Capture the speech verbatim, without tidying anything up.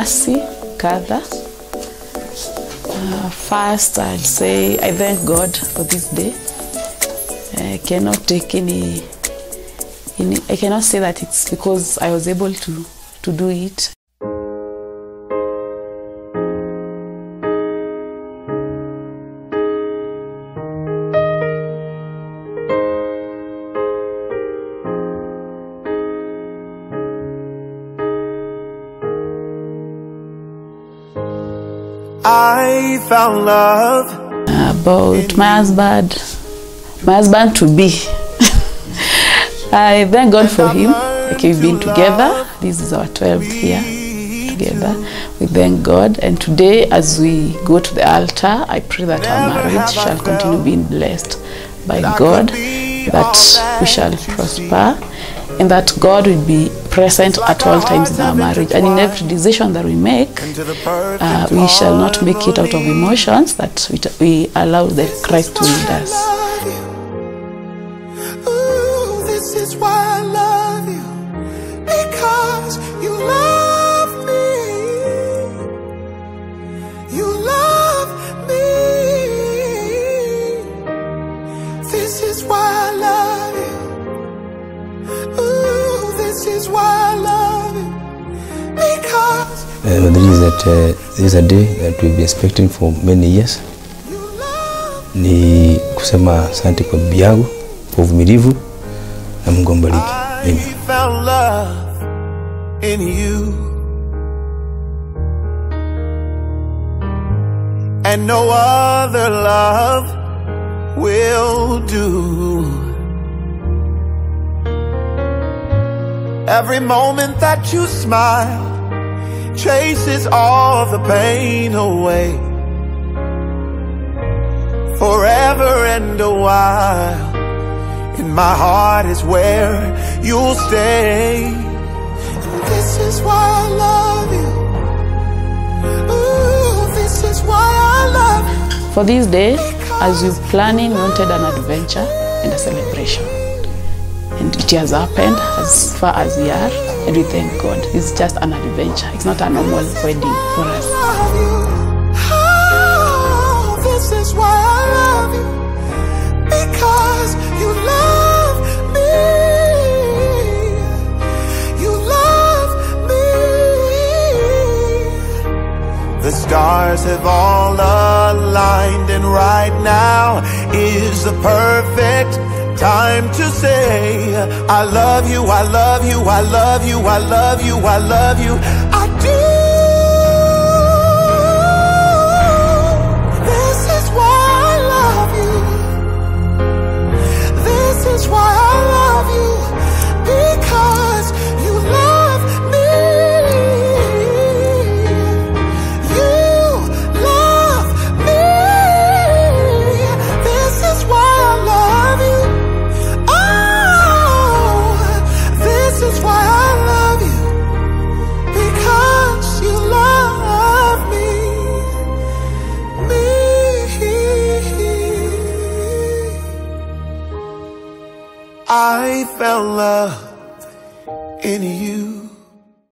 Mercy Gather. Uh, first, I'll say I thank God for this day. I cannot take any, any I cannot say that it's because I was able to, to do it. I found love. About my husband, my husband to be. I thank God for him. Like we've been together. This is our twelfth year together. We thank God. And today, as we go to the altar, I pray that our marriage shall continue being blessed by God, that we shall prosper, and that God will be present at all times in our marriage. And in every decision that we make, uh, we shall not make it out of emotions, that we, we allow the Christ to lead us. Ooh, this is why I love you, because you love me. You love me. This is why I love you. Ooh, this is why I love you, because uh, there is that uh, there is a day that we've been expecting for many years. Ni kusema asante kwa bibi yangu kwa uvumilivu na Mungu ambariki. Amen. I found love in you, and no other love will do. Every moment that you smile chases all the pain away. Forever and a while, in my heart is where you'll stay. And this is why I love you. Ooh, this is why I love you. For this day, as we're planning, we wanted an adventure and a celebration. And it has happened as far as we are, and we thank God. It's just an adventure. It's not a normal wedding for us. Oh, this is why I love you, because you love me. You love me. The stars have all aligned, and right now is the perfect time to say I love you, I love you, I love you, I love you, I love you, I do. This is why I love you. This is why I love you, because you love me. You love me. This is why I love you. This is why I love you, because you love me, me. I found love in you.